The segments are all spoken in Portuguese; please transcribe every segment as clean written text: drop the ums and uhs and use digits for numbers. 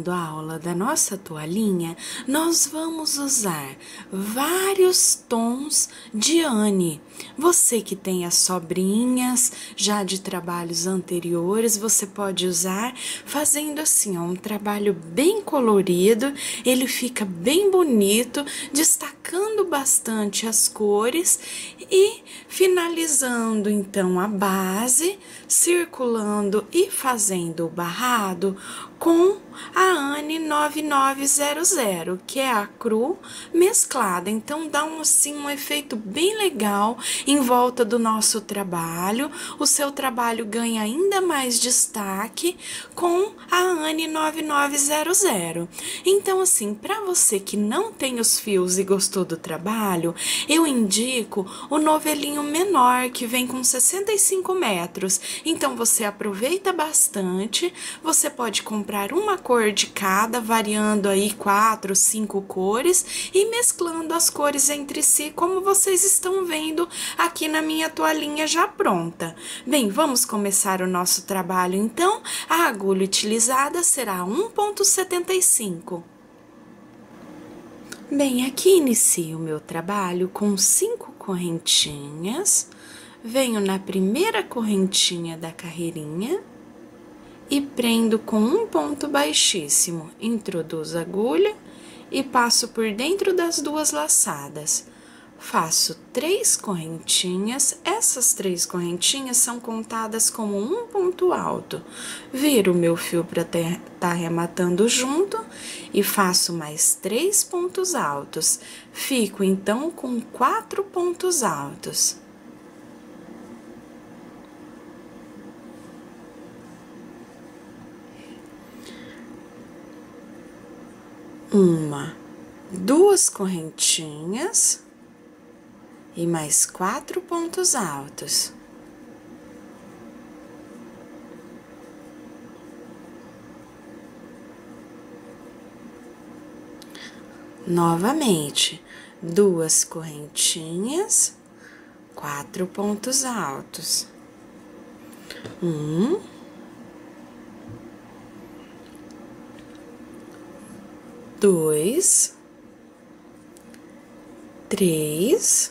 iniciando a aula da nossa toalhinha, nós vamos usar vários tons de Anne. Você que tem as sobrinhas já de trabalhos anteriores, você pode usar fazendo assim, ó, um trabalho bem colorido, ele fica bem bonito, destacando bastante as cores e finalizando então a base, circulando e fazendo o barrado com a Anne 9900, que é a cru mesclada. Então dá um efeito bem legal em volta do nosso trabalho. O seu trabalho ganha ainda mais destaque com a Anne 9900. Então assim, para você que não tem os fios e gostou do trabalho, eu indico o novelinho menor, que vem com 65 metros. Então você aproveita bastante, você pode comprar uma cor de cada, variando aí 4, 5 cores e mesclando as cores entre si, como vocês estão vendo aqui na minha toalhinha já pronta. Bem, vamos começar o nosso trabalho então. A agulha utilizada será 1,75. Bem, aqui inicio o meu trabalho com 5 correntinhas. Venho na primeira correntinha da carreirinha e prendo com um ponto baixíssimo. Introduzo a agulha e passo por dentro das duas laçadas. Faço 3 correntinhas, essas 3 correntinhas são contadas como um ponto alto. Viro o meu fio para tá arrematando junto e faço mais 3 pontos altos. Fico então com 4 pontos altos. Uma, 2 correntinhas e mais 4 pontos altos. Novamente, 2 correntinhas, 4 pontos altos. 1, 2, 3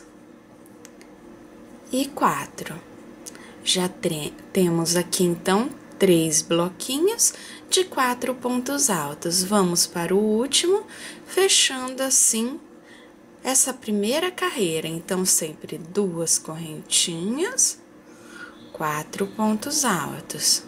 e 4. Já temos aqui, então, 3 bloquinhos de 4 pontos altos. Vamos para o último, fechando assim essa primeira carreira. Então, sempre 2 correntinhas, 4 pontos altos.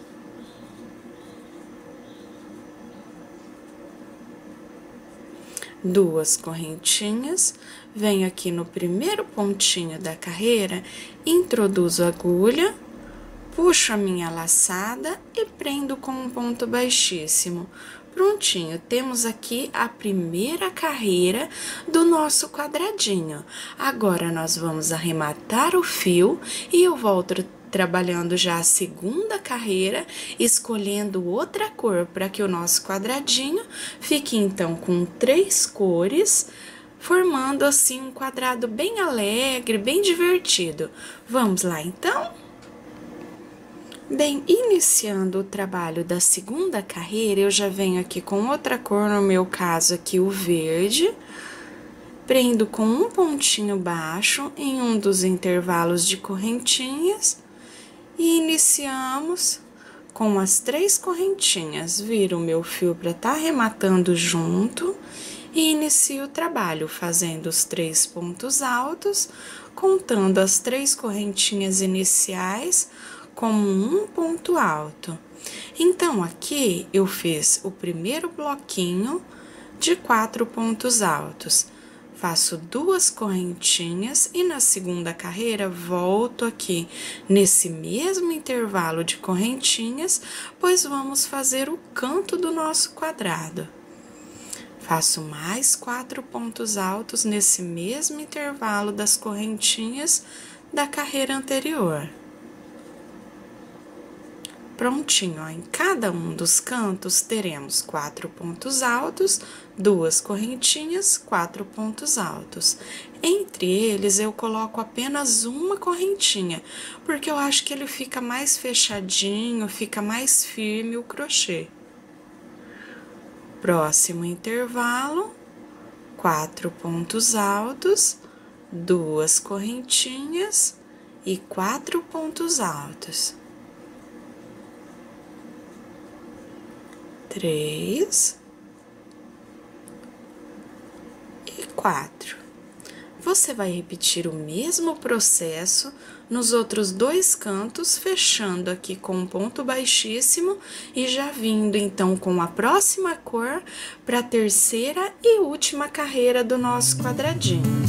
Duas correntinhas, venho aqui no primeiro pontinho da carreira, introduzo a agulha, puxo a minha laçada e prendo com um ponto baixíssimo. Prontinho, temos aqui a primeira carreira do nosso quadradinho. Agora, nós vamos arrematar o fio e eu volto trabalhando já a segunda carreira, escolhendo outra cor para que o nosso quadradinho fique então com 3 cores, formando assim um quadrado bem alegre, bem divertido. Vamos lá então? Bem, iniciando o trabalho da segunda carreira, eu já venho aqui com outra cor, no meu caso aqui o verde. Prendo com um pontinho baixo em um dos intervalos de correntinhas. E iniciamos com as 3 correntinhas. Viro o meu fio para tá arrematando junto e inicio o trabalho fazendo os 3 pontos altos, contando as 3 correntinhas iniciais como um ponto alto. Então, aqui eu fiz o primeiro bloquinho de 4 pontos altos. Faço 2 correntinhas e na segunda carreira volto aqui nesse mesmo intervalo de correntinhas, pois vamos fazer o canto do nosso quadrado. Faço mais 4 pontos altos nesse mesmo intervalo das correntinhas da carreira anterior. Prontinho, ó, em cada um dos cantos teremos 4 pontos altos, 2 correntinhas, 4 pontos altos. Entre eles, eu coloco apenas uma correntinha, porque eu acho que ele fica mais fechadinho, fica mais firme o crochê. Próximo intervalo, 4 pontos altos, 2 correntinhas e 4 pontos altos. 3 e 4. Você vai repetir o mesmo processo nos outros 2 cantos, fechando aqui com um ponto baixíssimo e já vindo então com a próxima cor para a terceira e última carreira do nosso quadradinho.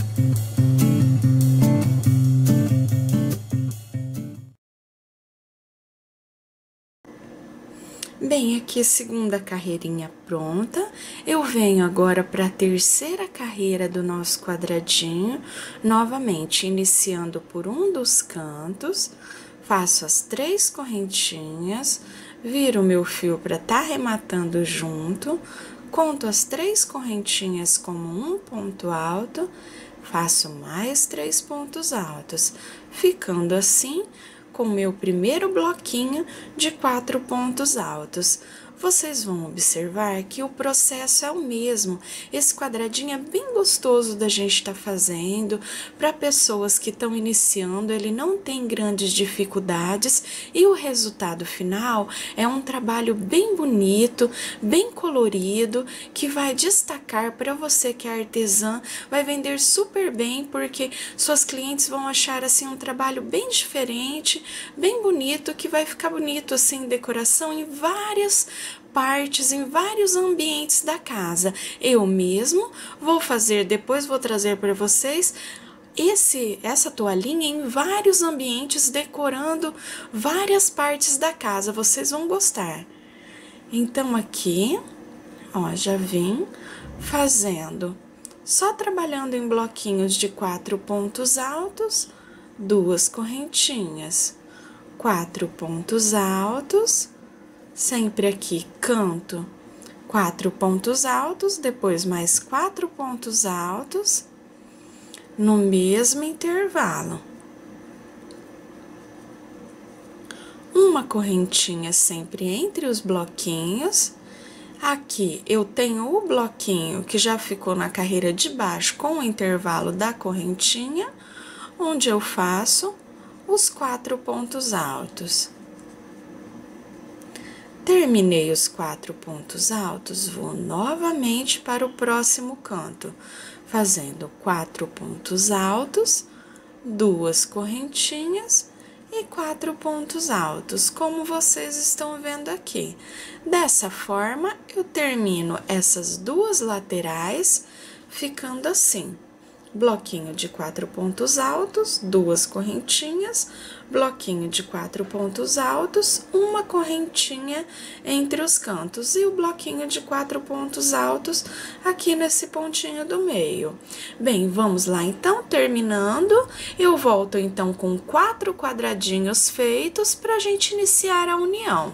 Bem, aqui a segunda carreirinha pronta, eu venho agora para a terceira carreira do nosso quadradinho, novamente iniciando por um dos cantos, faço as 3 correntinhas, viro o meu fio para estar arrematando junto, conto as 3 correntinhas como um ponto alto, faço mais 3 pontos altos, ficando assim com o meu primeiro bloquinho de 4 pontos altos. Vocês vão observar que o processo é o mesmo. Esse quadradinho é bem gostoso da gente estar fazendo. Para pessoas que estão iniciando, ele não tem grandes dificuldades e o resultado final é um trabalho bem bonito, bem colorido, que vai destacar para você que é artesã, vai vender super bem, porque suas clientes vão achar assim um trabalho bem diferente, bem bonito, que vai ficar bonito assim em decoração em várias partes, em vários ambientes da casa. Eu mesmo vou fazer, depois vou trazer para vocês essa toalhinha em vários ambientes, decorando várias partes da casa. Vocês vão gostar. Então aqui, ó, já vim fazendo, só trabalhando em bloquinhos de 4 pontos altos, 2 correntinhas, 4 pontos altos, sempre aqui canto 4 pontos altos, depois mais 4 pontos altos, no mesmo intervalo. Uma correntinha sempre entre os bloquinhos. Aqui eu tenho o bloquinho que já ficou na carreira de baixo com o intervalo da correntinha, onde eu faço os 4 pontos altos. Terminei os 4 pontos altos, vou novamente para o próximo canto, fazendo 4 pontos altos, 2 correntinhas e 4 pontos altos, como vocês estão vendo aqui. Dessa forma, eu termino essas 2 laterais, ficando assim. Bloquinho de 4 pontos altos, 2 correntinhas, bloquinho de 4 pontos altos, uma correntinha entre os cantos e o bloquinho de 4 pontos altos aqui nesse pontinho do meio. Bem, vamos lá então, terminando, eu volto então com 4 quadradinhos feitos para a gente iniciar a união.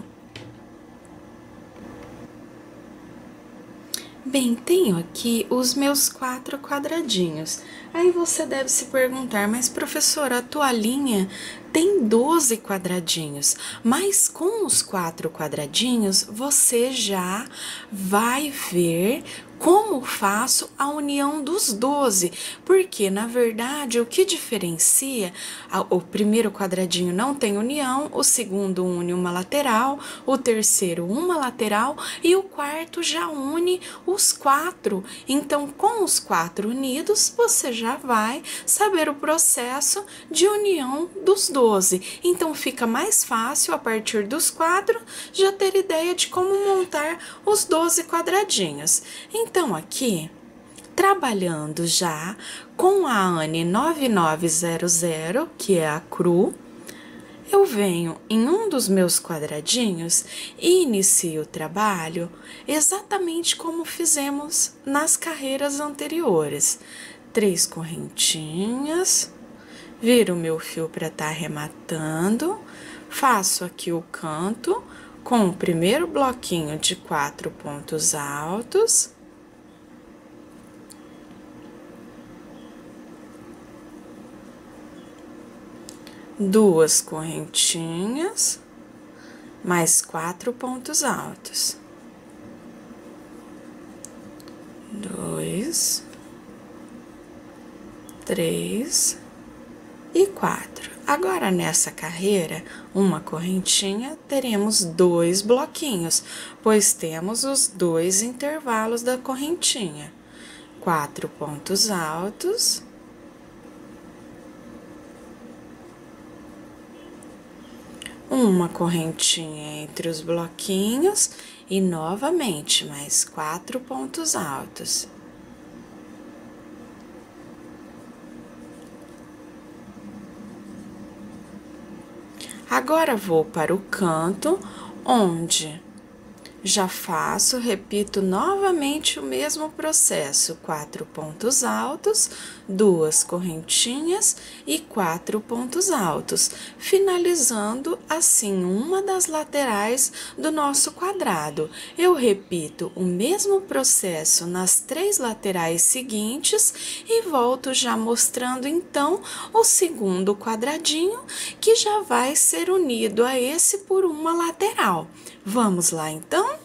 Bem, tenho aqui os meus 4 quadradinhos. Aí você deve se perguntar, mas professora, a toalhinha tem 12 quadradinhos, mas com os 4 quadradinhos você já vai ver como faço a união dos 12, porque na verdade o que diferencia, o primeiro quadradinho não tem união, o segundo une uma lateral, o terceiro uma lateral e o quarto já une os 4. Então com os 4 unidos você já vai saber o processo de união dos 12. Então fica mais fácil a partir dos 4 já ter ideia de como montar os 12 quadradinhos. Então, aqui, trabalhando já com a ANE 9900, que é a cru, eu venho em um dos meus quadradinhos e inicio o trabalho exatamente como fizemos nas carreiras anteriores. 3 correntinhas, viro o meu fio para estar arrematando, faço aqui o canto com o primeiro bloquinho de 4 pontos altos, duas correntinhas, mais 4 pontos altos. 2, 3 e 4. Agora, nessa carreira, uma correntinha, teremos 2 bloquinhos, pois temos os 2 intervalos da correntinha. 4 pontos altos. Uma correntinha entre os bloquinhos e, novamente, mais 4 pontos altos. Agora, vou para o canto, onde já repito novamente o mesmo processo, 4 pontos altos, 2 correntinhas e 4 pontos altos, finalizando assim uma das laterais do nosso quadrado. Eu repito o mesmo processo nas 3 laterais seguintes e volto já mostrando então o segundo quadradinho, que já vai ser unido a esse por uma lateral. Vamos lá, então?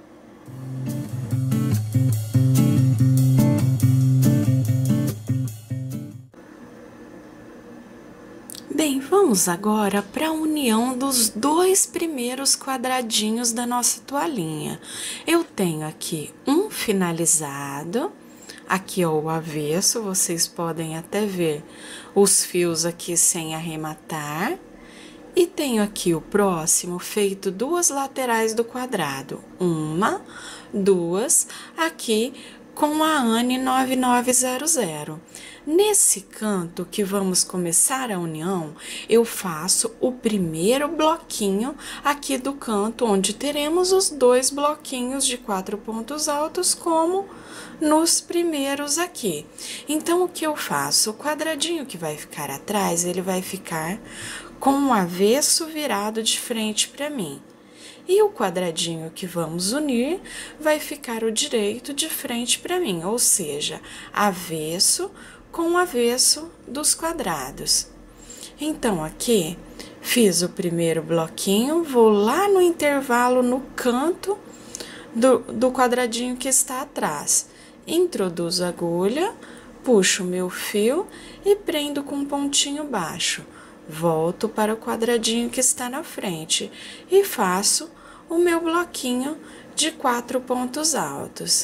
Bem, vamos agora para a união dos 2 primeiros quadradinhos da nossa toalhinha. Eu tenho aqui um finalizado, aqui ó, o avesso, vocês podem até ver os fios aqui sem arrematar. E tenho aqui o próximo feito 2 laterais do quadrado, 1, 2, aqui com a ANI 9900. Nesse canto que vamos começar a união, eu faço o primeiro bloquinho aqui do canto, onde teremos os 2 bloquinhos de 4 pontos altos, como nos primeiros aqui. Então, o que eu faço? O quadradinho que vai ficar atrás, ele vai ficar com o avesso virado de frente para mim. E o quadradinho que vamos unir vai ficar o direito de frente para mim, ou seja, avesso com o avesso dos quadrados. Então, aqui, fiz o primeiro bloquinho, vou lá no intervalo, no canto do quadradinho que está atrás. Introduzo a agulha, puxo o meu fio e prendo com um pontinho baixo. Volto para o quadradinho que está na frente e faço o meu bloquinho de 4 pontos altos.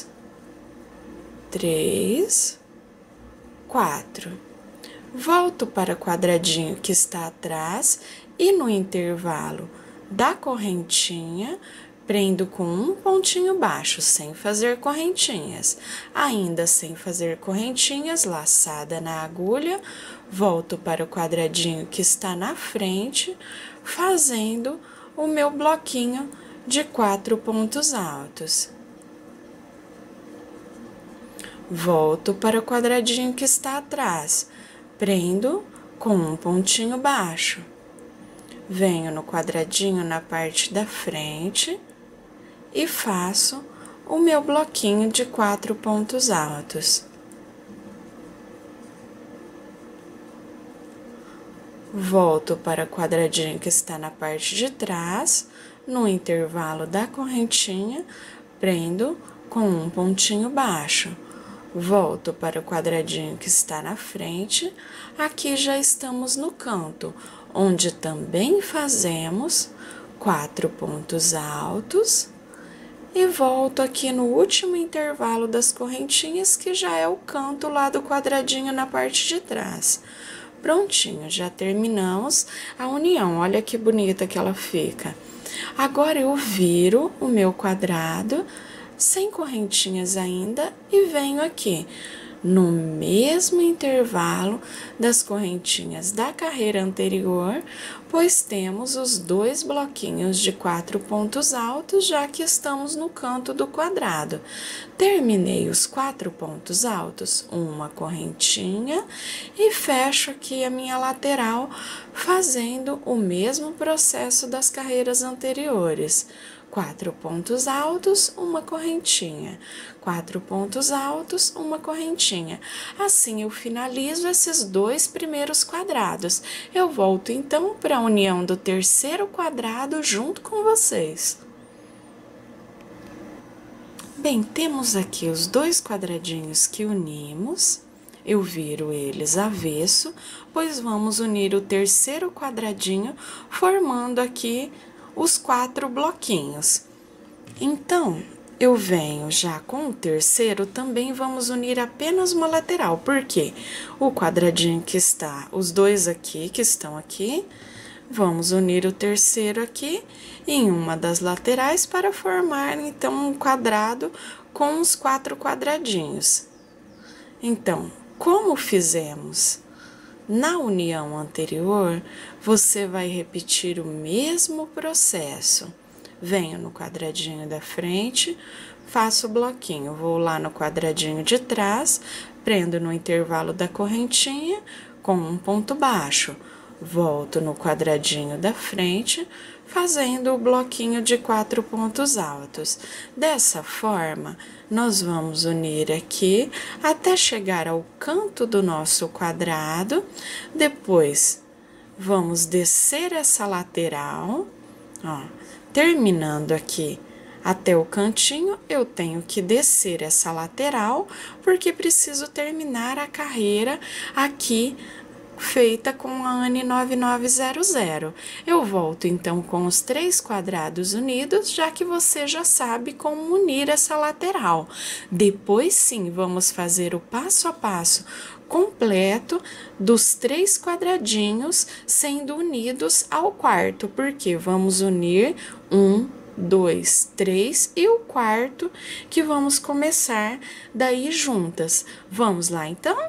3, 4. Volto para o quadradinho que está atrás e no intervalo da correntinha, prendo com um pontinho baixo, sem fazer correntinhas. Ainda sem fazer correntinhas, laçada na agulha, volto para o quadradinho que está na frente, fazendo o meu bloquinho de 4 pontos altos. Volto para o quadradinho que está atrás, prendo com um pontinho baixo. Venho no quadradinho na parte da frente e faço o meu bloquinho de 4 pontos altos. Volto para o quadradinho que está na parte de trás, no intervalo da correntinha, prendo com um pontinho baixo. Volto para o quadradinho que está na frente, aqui já estamos no canto, onde também fazemos 4 pontos altos. E volto aqui no último intervalo das correntinhas, que já é o canto lá do quadradinho na parte de trás. Prontinho, já terminamos a união. Olha que bonita que ela fica. Agora, eu viro o meu quadrado, sem correntinhas ainda, e venho aqui no mesmo intervalo das correntinhas da carreira anterior, pois temos os 2 bloquinhos de 4 pontos altos, já que estamos no canto do quadrado. Terminei os 4 pontos altos, uma correntinha, e fecho aqui a minha lateral, fazendo o mesmo processo das carreiras anteriores. 4 pontos altos, uma correntinha. 4 pontos altos, uma correntinha. Assim, eu finalizo esses 2 primeiros quadrados. Eu volto, então, para a união do terceiro quadrado junto com vocês. Bem, temos aqui os dois quadradinhos que unimos. Eu viro eles avesso, pois vamos unir o terceiro quadradinho, formando aqui os 4 bloquinhos. Então, eu venho já com o terceiro, também vamos unir apenas uma lateral, porque o quadradinho que está, os dois aqui, que estão aqui, vamos unir o terceiro aqui em uma das laterais para formar, então, um quadrado com os 4 quadradinhos. Então, como fizemos na união anterior, você vai repetir o mesmo processo. Venho no quadradinho da frente, faço o bloquinho, vou lá no quadradinho de trás, prendo no intervalo da correntinha com um ponto baixo. Volto no quadradinho da frente, fazendo o bloquinho de 4 pontos altos. Dessa forma, nós vamos unir aqui até chegar ao canto do nosso quadrado. Depois, vamos descer essa lateral, ó, terminando aqui até o cantinho, eu tenho que descer essa lateral, porque preciso terminar a carreira aqui feita com a ANI 9900. Eu volto então com os 3 quadrados unidos, já que você já sabe como unir essa lateral. Depois sim, vamos fazer o passo a passo completo dos 3 quadradinhos sendo unidos ao quarto, porque vamos unir 1, 2, 3 e o quarto que vamos começar daí juntas. Vamos lá então?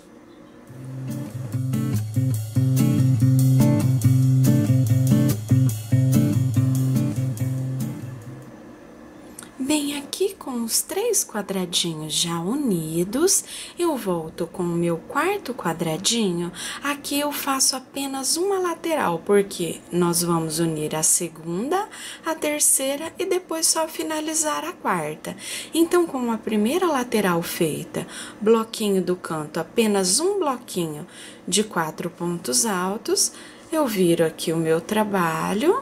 Bem, aqui com os 3 quadradinhos já unidos, eu volto com o meu quarto quadradinho. Aqui eu faço apenas uma lateral, porque nós vamos unir a segunda, a terceira e depois só finalizar a quarta. Então, com a primeira lateral feita, bloquinho do canto, apenas um bloquinho de 4 pontos altos, eu viro aqui o meu trabalho.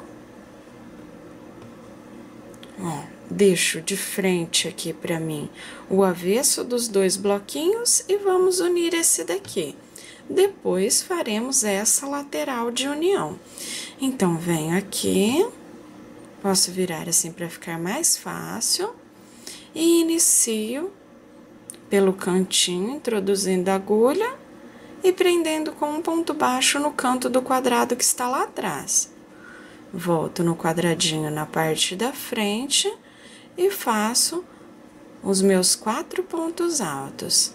Ó. Deixo de frente aqui para mim o avesso dos 2 bloquinhos e vamos unir esse daqui. Depois, faremos essa lateral de união. Então, venho aqui, posso virar assim para ficar mais fácil, e inicio pelo cantinho, introduzindo a agulha e prendendo com um ponto baixo no canto do quadrado que está lá atrás. Volto no quadradinho na parte da frente e faço os meus 4 pontos altos.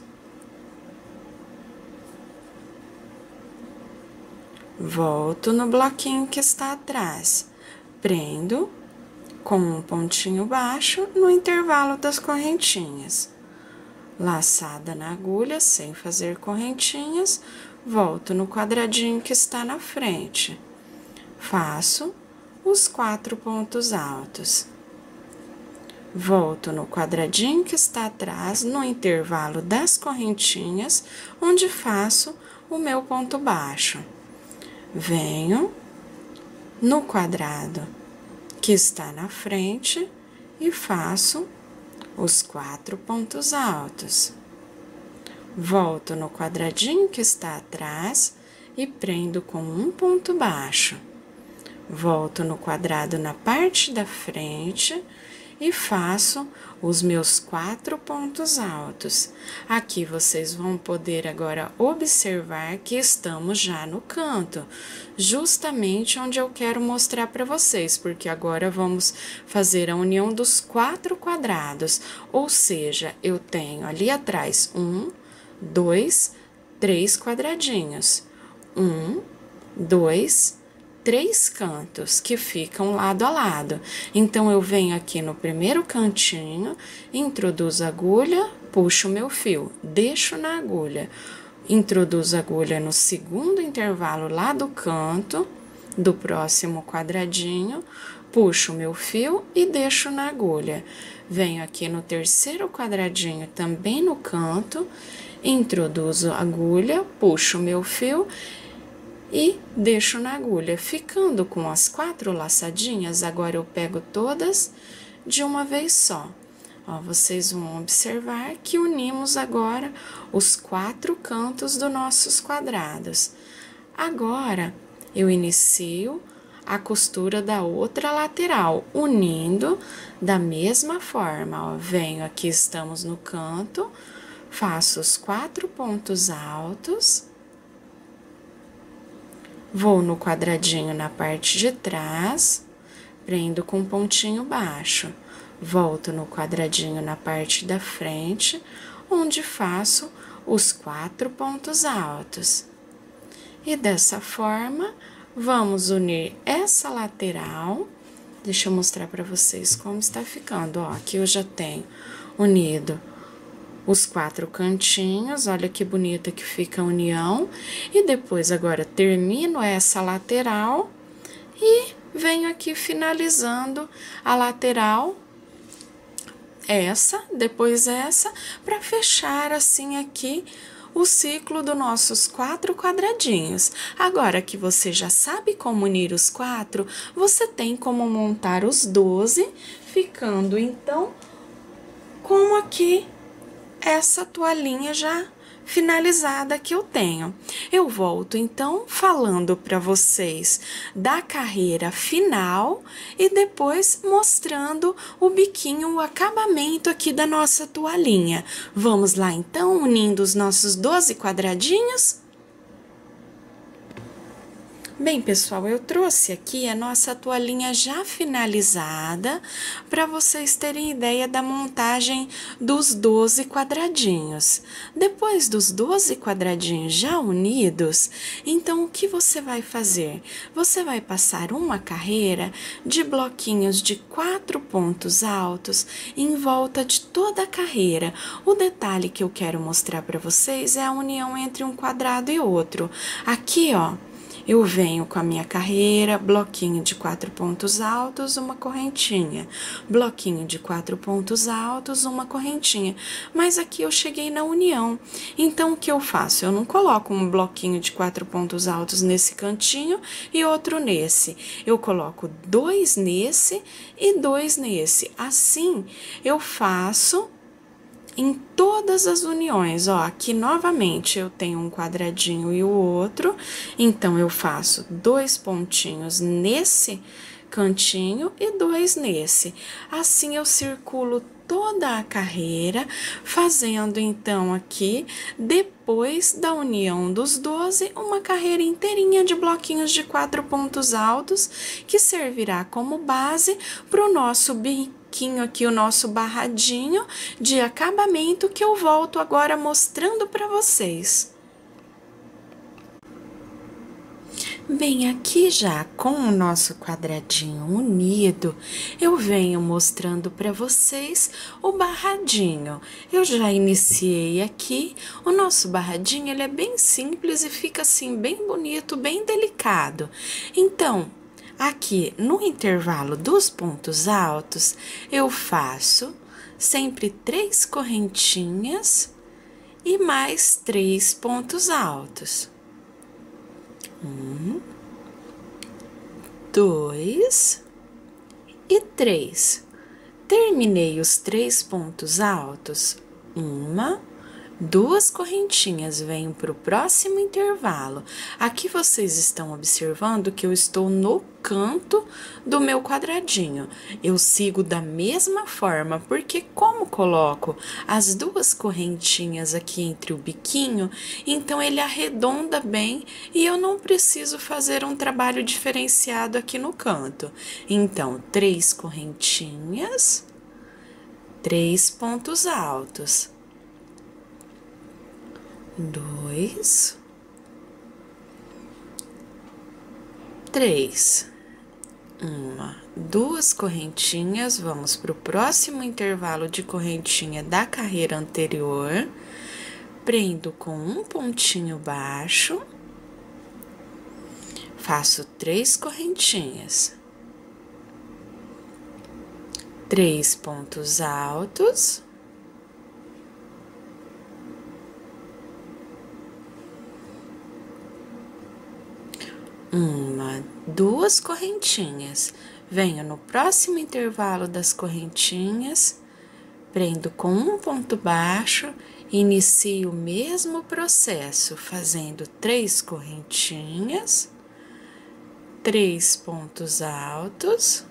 Volto no bloquinho que está atrás, prendo com um pontinho baixo no intervalo das correntinhas. Laçada na agulha, sem fazer correntinhas, volto no quadradinho que está na frente. Faço os 4 pontos altos. Volto no quadradinho que está atrás, no intervalo das correntinhas, onde faço o meu ponto baixo. Venho no quadrado que está na frente e faço os 4 pontos altos. Volto no quadradinho que está atrás e prendo com um ponto baixo. Volto no quadrado na parte da frente e faço os meus 4 pontos altos. Aqui vocês vão poder agora observar que estamos já no canto, justamente onde eu quero mostrar para vocês, porque agora vamos fazer a união dos 4 quadrados, ou seja, eu tenho ali atrás 1, 2, 3 quadradinhos, 1, 2, 3 cantos que ficam lado a lado. Então, eu venho aqui no primeiro cantinho, introduzo a agulha, puxo o meu fio, deixo na agulha, introduzo a agulha no segundo intervalo lá do canto, do próximo quadradinho, puxo o meu fio e deixo na agulha. Venho aqui no terceiro quadradinho, também no canto, introduzo a agulha, puxo o meu fio e deixo na agulha. Ficando com as 4 laçadinhas, agora eu pego todas de uma vez só. Ó, vocês vão observar que unimos agora os 4 cantos dos nossos quadrados. Agora, eu inicio a costura da outra lateral, unindo da mesma forma, ó. Venho aqui, estamos no canto, faço os 4 pontos altos, vou no quadradinho na parte de trás, prendo com pontinho baixo, volto no quadradinho na parte da frente, onde faço os 4 pontos altos. E dessa forma, vamos unir essa lateral. Deixa eu mostrar para vocês como está ficando, ó. Aqui eu já tenho unido os 4 cantinhos, olha que bonita que fica a união. E depois, agora, termino essa lateral e venho aqui finalizando a lateral, depois essa, para fechar assim aqui o ciclo dos nossos 4 quadradinhos. Agora que você já sabe como unir os 4, você tem como montar os 12, ficando então como aqui essa toalhinha já finalizada que eu tenho. Eu volto então falando para vocês da carreira final e depois mostrando o biquinho, o acabamento aqui da nossa toalhinha. Vamos lá então, unindo os nossos 12 quadradinhos? Bem, pessoal, eu trouxe aqui a nossa toalhinha já finalizada para vocês terem ideia da montagem dos 12 quadradinhos. Depois dos 12 quadradinhos já unidos, então o que você vai fazer? Você vai passar uma carreira de bloquinhos de 4 pontos altos em volta de toda a carreira. O detalhe que eu quero mostrar para vocês é a união entre um quadrado e outro. Aqui, ó, eu venho com a minha carreira, bloquinho de 4 pontos altos, uma correntinha. Bloquinho de 4 pontos altos, uma correntinha. Mas aqui eu cheguei na união. Então, o que eu faço? Eu não coloco um bloquinho de 4 pontos altos nesse cantinho e outro nesse. Eu coloco 2 nesse e 2 nesse. Assim, eu faço em todas as uniões, ó, aqui novamente eu tenho um quadradinho e o outro, então eu faço 2 pontinhos nesse cantinho e 2 nesse. Assim eu circulo toda a carreira, fazendo então aqui, depois da união dos 12, uma carreira inteirinha de bloquinhos de 4 pontos altos, que servirá como base para o nosso biquinho aqui, o nosso barradinho de acabamento, que eu volto agora mostrando para vocês. Bem, aqui já com o nosso quadradinho unido, eu venho mostrando para vocês o barradinho. Eu já iniciei aqui, o nosso barradinho, ele é bem simples e fica assim, bem bonito, bem delicado. Então, aqui no intervalo dos pontos altos, eu faço sempre 3 correntinhas e mais 3 pontos altos. 1, 2 e 3. Terminei os 3 pontos altos, 1, 2 correntinhas, venho para o próximo intervalo. Aqui vocês estão observando que eu estou no canto do meu quadradinho. Eu sigo da mesma forma, porque como coloco as 2 correntinhas aqui entre o biquinho, então ele arredonda bem e eu não preciso fazer um trabalho diferenciado aqui no canto. Então, 3 correntinhas, 3 pontos altos. 2, 3, 2 correntinhas, vamos para o próximo intervalo de correntinha da carreira anterior, prendo com um pontinho baixo, faço 3 correntinhas, 3 pontos altos, 2 correntinhas. Venho no próximo intervalo das correntinhas, Prendo com um ponto baixo, inicio o mesmo processo, fazendo 3 correntinhas, 3 pontos altos,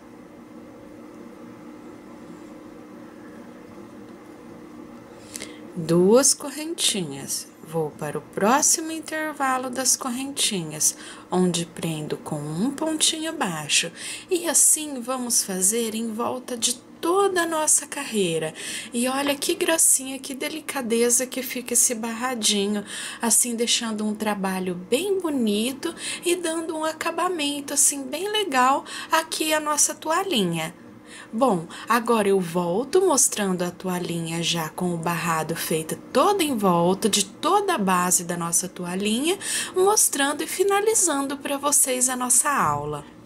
duas correntinhas. Vou para o próximo intervalo das correntinhas, onde prendo com um pontinho baixo. E assim vamos fazer em volta de toda a nossa carreira. E olha que gracinha, que delicadeza que fica esse barradinho, assim deixando um trabalho bem bonito e dando um acabamento assim bem legal aqui a nossa toalhinha. Bom, agora eu volto mostrando a toalhinha já com o barrado feito toda em volta de toda a base da nossa toalhinha, mostrando e finalizando para vocês a nossa aula.